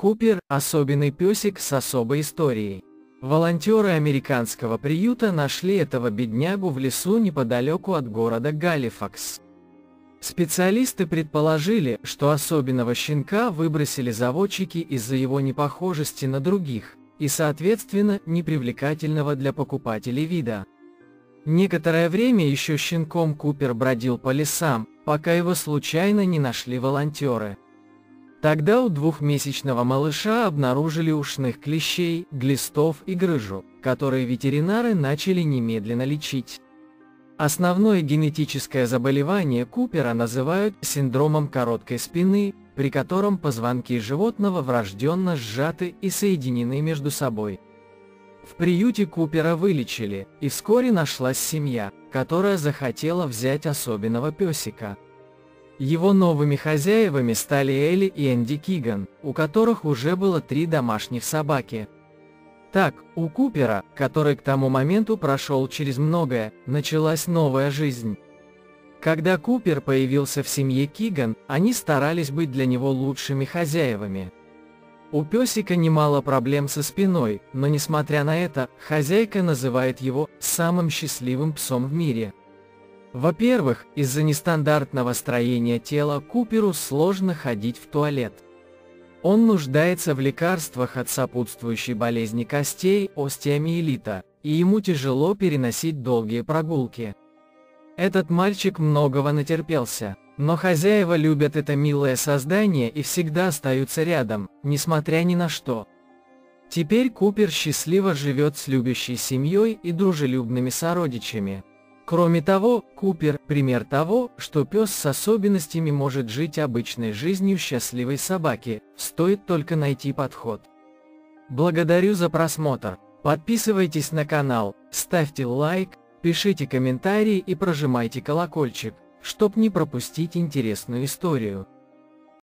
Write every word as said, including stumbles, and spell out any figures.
Купер – особенный песик с особой историей. Волонтеры американского приюта нашли этого беднягу в лесу неподалеку от города Галифакс. Специалисты предположили, что особенного щенка выбросили заводчики из-за его непохожести на других, и соответственно непривлекательного для покупателей вида. Некоторое время еще щенком Купер бродил по лесам, пока его случайно не нашли волонтеры. Тогда у двухмесячного малыша обнаружили ушных клещей, глистов и грыжу, которые ветеринары начали немедленно лечить. Основное генетическое заболевание Купера называют синдромом короткой спины, при котором позвонки животного врожденно сжаты и соединены между собой. В приюте Купера вылечили, и вскоре нашлась семья, которая захотела взять особенного песика. Его новыми хозяевами стали Элли и Энди Киган, у которых уже было три домашних собаки. Так, у Купера, который к тому моменту прошел через многое, началась новая жизнь. Когда Купер появился в семье Киган, они старались быть для него лучшими хозяевами. У песика немало проблем со спиной, но несмотря на это, хозяйка называет его самым счастливым псом в мире. Во-первых, из-за нестандартного строения тела Куперу сложно ходить в туалет. Он нуждается в лекарствах от сопутствующей болезни костей, остеомиелита, и ему тяжело переносить долгие прогулки. Этот мальчик многого натерпелся, но хозяева любят это милое создание и всегда остаются рядом, несмотря ни на что. Теперь Купер счастливо живет с любящей семьей и дружелюбными сородичами. Кроме того, Купер – пример того, что пес с особенностями может жить обычной жизнью счастливой собаки, стоит только найти подход. Благодарю за просмотр, подписывайтесь на канал, ставьте лайк, пишите комментарии и прожимайте колокольчик, чтоб не пропустить интересную историю.